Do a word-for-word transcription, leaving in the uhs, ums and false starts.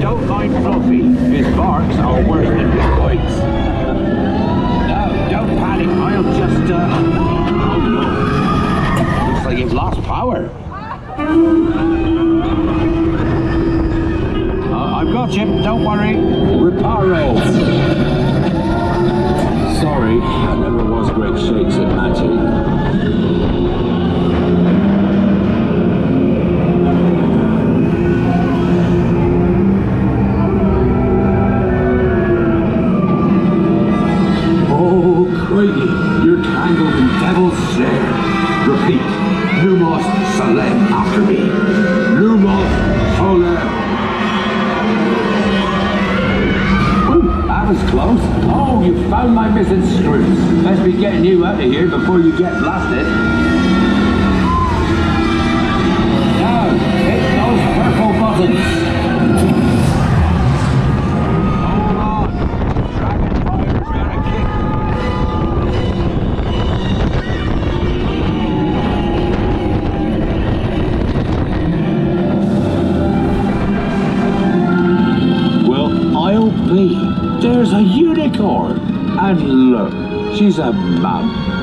don't mind Fluffy. His barks are worse than his bites. No, don't panic. I'll just, uh... Oh, no. Looks like you've lost power. Uh, I've got you. Don't worry. Reparo. Sorry, I never was great shakes at magic. You're tangled in devil's snare. Repeat, Lumos Solem after me. Lumos Solem. Ooh, that was close. Oh, you found my missing screws. Let's be getting you out of here before you get blasted. Now, hit those purple buttons. There's a unicorn, and look, she's a mum.